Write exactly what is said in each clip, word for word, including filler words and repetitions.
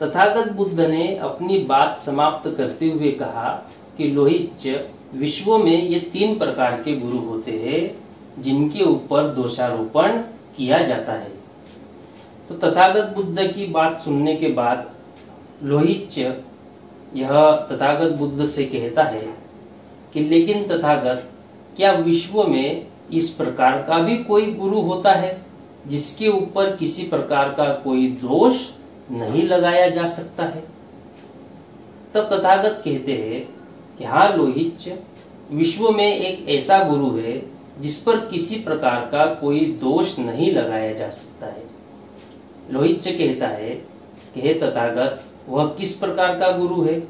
तथागत बुद्ध ने अपनी बात समाप्त करते हुए कहा कि लोहिच्च, विश्व में ये तीन प्रकार के गुरु होते हैं जिनके ऊपर दोषारोपण किया जाता है। तो तथागत बुद्ध की बात सुनने के बाद लोहिच्च यह तथागत बुद्ध से कहता है कि लेकिन तथागत, क्या विश्व में इस प्रकार का भी कोई गुरु होता है जिसके ऊपर किसी प्रकार का कोई दोष नहीं लगाया जा सकता है? तब तथागत कहते हैं कि हाँ लोहिच्च, विश्व में एक ऐसा गुरु है जिस पर किसी प्रकार का कोई दोष नहीं लगाया जा सकता है। लोहिच्च कहता है कि हे तथागत, वह किस प्रकार का गुरु है?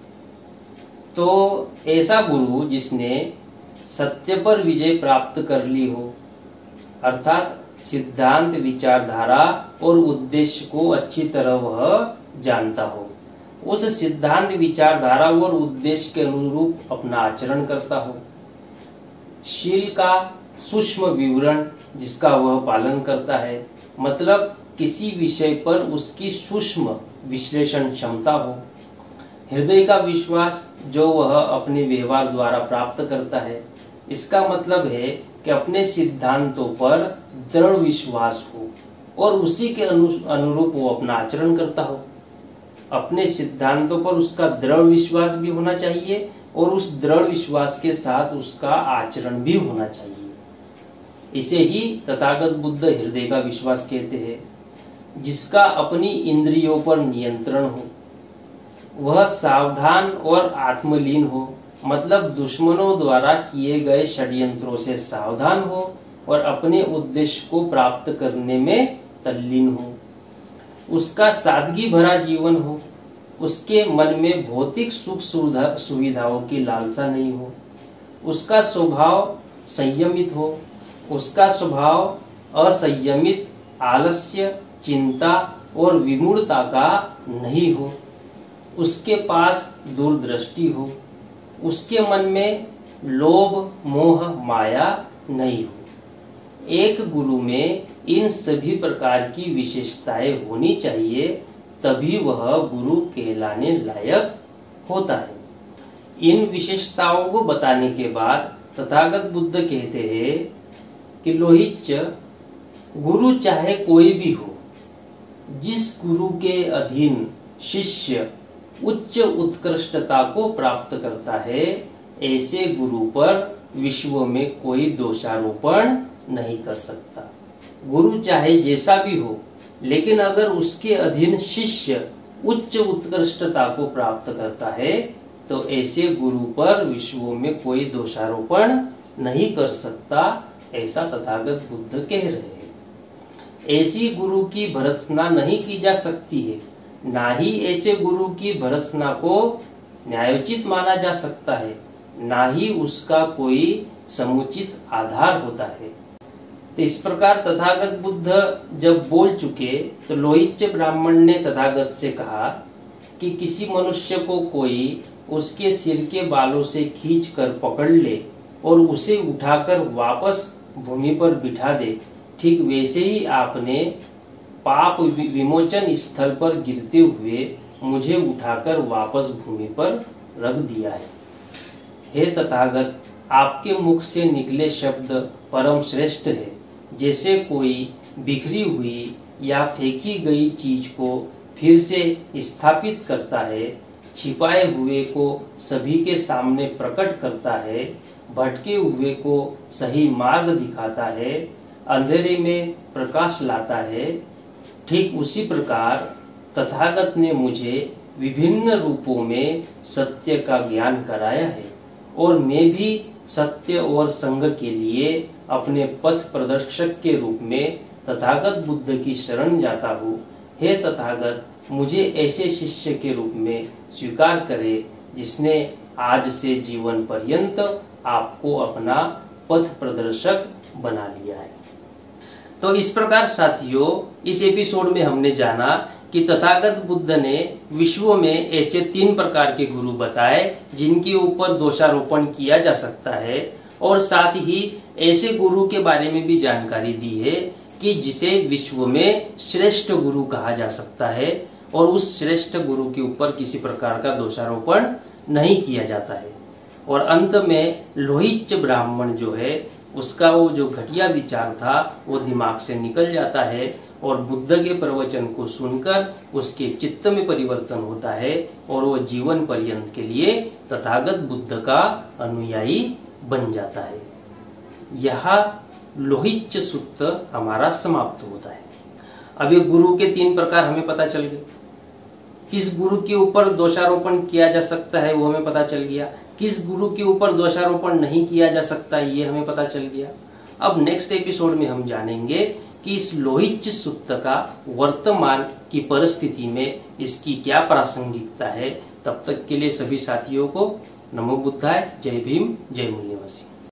तो ऐसा गुरु जिसने सत्य पर विजय प्राप्त कर ली हो, अर्थात सिद्धांत, विचारधारा और उद्देश्य को अच्छी तरह वह जानता हो, उस सिद्धांत, विचारधारा और उद्देश्य के अनुरूप अपना आचरण करता हो, शील का सूक्ष्म विवरण जिसका वह पालन करता है, मतलब किसी विषय पर उसकी सूक्ष्म विश्लेषण क्षमता हो, हृदय का विश्वास जो वह अपने व्यवहार द्वारा प्राप्त करता है, इसका मतलब है कि अपने सिद्धांतों पर दृढ़ विश्वास हो और उसी के अनुरूप वो अपना आचरण करता हो। अपने सिद्धांतों पर उसका दृढ़ विश्वास भी होना चाहिए और उस दृढ़ विश्वास के साथ उसका आचरण भी होना चाहिए। इसे ही तथागत बुद्ध हृदय का विश्वास कहते हैं, जिसका अपनी इंद्रियों पर नियंत्रण हो, वह सावधान और आत्मलीन हो, मतलब दुश्मनों द्वारा किए गए षड्यंत्रों से सावधान हो और अपने उद्देश्य को प्राप्त करने में तल्लीन हो, उसका सादगी भरा जीवन हो, उसके मन में भौतिक सुख सुविधाओं की लालसा नहीं हो, उसका स्वभाव संयमित हो, उसका स्वभाव असंयमित, आलस्य, चिंता और विमूढ़ता का नहीं हो, उसके पास दूरदृष्टि हो, उसके मन में लोभ, मोह, माया नहीं हो। एक गुरु में इन सभी प्रकार की विशेषताएं होनी चाहिए, तभी वह गुरु कहलाने लायक होता है। इन विशेषताओं को बताने के बाद तथागत बुद्ध कहते हैं कि लोहिच्च, गुरु चाहे कोई भी हो, जिस गुरु के अधीन शिष्य उच्च उत्कृष्टता को प्राप्त करता है, ऐसे गुरु पर विश्व में कोई दोषारोपण नहीं कर सकता। गुरु चाहे जैसा भी हो, लेकिन अगर उसके अधीन शिष्य उच्च उत्कृष्टता को प्राप्त करता है तो ऐसे गुरु पर विश्व में कोई दोषारोपण नहीं कर सकता, ऐसा तथागत बुद्ध कह रहे हैं। ऐसी गुरु की भर्त्सना नहीं की जा सकती है, ना ही ऐसे गुरु की भर्त्सना को न्यायोचित माना जा सकता है, ना ही उसका कोई समुचित आधार होता है। तो इस प्रकार तथागत बुद्ध जब बोल चुके तो लोहिच्च ब्राह्मण ने तथागत से कहा कि किसी मनुष्य को कोई उसके सिर के बालों से खींचकर पकड़ ले और उसे उठाकर वापस भूमि पर बिठा दे, ठीक वैसे ही आपने पाप विमोचन स्थल पर गिरते हुए मुझे उठाकर वापस भूमि पर रख दिया है। हे तथागत, आपके मुख से निकले शब्द परम श्रेष्ठ है। जैसे कोई बिखरी हुई या फेंकी गई चीज को फिर से स्थापित करता है, छिपाए हुए को सभी के सामने प्रकट करता है, भटके हुए को सही मार्ग दिखाता है, अंधेरे में प्रकाश लाता है, ठीक उसी प्रकार तथागत ने मुझे विभिन्न रूपों में सत्य का ज्ञान कराया है और मैं भी सत्य और संग के लिए अपने पथ प्रदर्शक के रूप में तथागत बुद्ध की शरण जाता हूँ। हे तथागत, मुझे ऐसे शिष्य के रूप में स्वीकार करे जिसने आज से जीवन पर्यंत आपको अपना पथ प्रदर्शक बना लिया है। तो इस प्रकार साथियों, इस एपिसोड में हमने जाना कि तथागत बुद्ध ने विश्व में ऐसे तीन प्रकार के गुरु बताए जिनके ऊपर दोषारोपण किया जा सकता है, और साथ ही ऐसे गुरु के बारे में भी जानकारी दी है कि जिसे विश्व में श्रेष्ठ गुरु कहा जा सकता है, और उस श्रेष्ठ गुरु के ऊपर किसी प्रकार का दोषारोपण नहीं किया जाता है। और अंत में लोहिच ब्राह्मण जो है उसका वो जो घटिया विचार था वो दिमाग से निकल जाता है और बुद्ध के प्रवचन को सुनकर उसके चित्त में परिवर्तन होता है और वो जीवन पर्यंत के लिए तथागत बुद्ध का अनुयायी बन जाता है। यह लोहिच सूत्र हमारा समाप्त होता है। अब ये गुरु के तीन प्रकार हमें पता चल गए। किस गुरु के ऊपर दोषारोपण किया जा सकता है वो हमें पता चल गया, किस गुरु के ऊपर दोषारोपण नहीं किया जा सकता ये हमें पता चल गया। अब नेक्स्ट एपिसोड में हम जानेंगे कि इस लोहिच सूक्त का वर्तमान की परिस्थिति में इसकी क्या प्रासंगिकता है। तब तक के लिए सभी साथियों को नमो बुद्धाय, जय भीम, जय मूल्यवासी।